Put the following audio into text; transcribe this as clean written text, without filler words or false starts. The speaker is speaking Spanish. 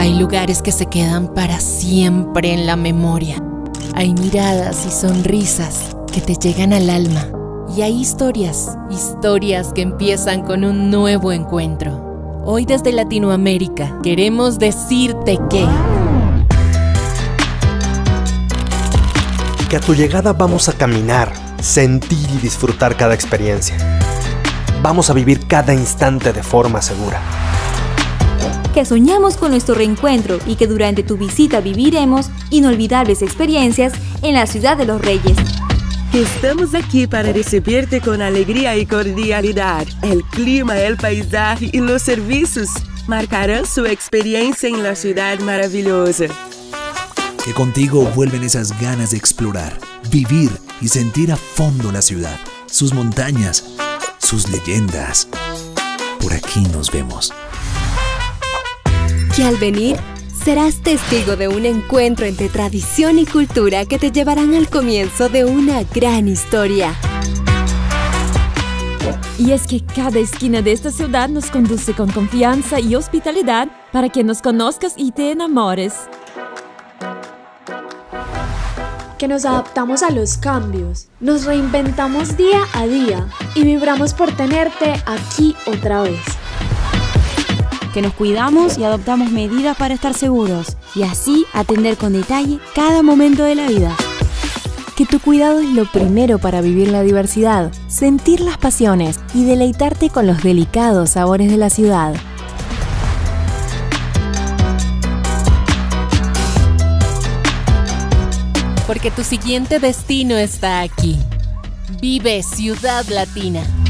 Hay lugares que se quedan para siempre en la memoria. Hay miradas y sonrisas que te llegan al alma. Y hay historias que empiezan con un nuevo encuentro. Hoy desde Latinoamérica queremos decirte que a tu llegada vamos a caminar, sentir y disfrutar cada experiencia. Vamos a vivir cada instante de forma segura. Que soñamos con nuestro reencuentro y que durante tu visita viviremos inolvidables experiencias en la Ciudad de los Reyes. Estamos aquí para recibirte con alegría y cordialidad. El clima, el paisaje y los servicios marcarán su experiencia en la ciudad maravillosa. Que contigo vuelven esas ganas de explorar, vivir y sentir a fondo la ciudad, sus montañas, sus leyendas. Por aquí nos vemos. Que al venir serás testigo de un encuentro entre tradición y cultura que te llevarán al comienzo de una gran historia. Y es que cada esquina de esta ciudad nos conduce con confianza y hospitalidad para que nos conozcas y te enamores. Que nos adaptamos a los cambios, nos reinventamos día a día y vibramos por tenerte aquí otra vez. Que nos cuidamos y adoptamos medidas para estar seguros y así atender con detalle cada momento de la vida. Que tu cuidado es lo primero para vivir la diversidad, sentir las pasiones y deleitarte con los delicados sabores de la ciudad. Porque tu siguiente destino está aquí. Vive Ciudad Latina.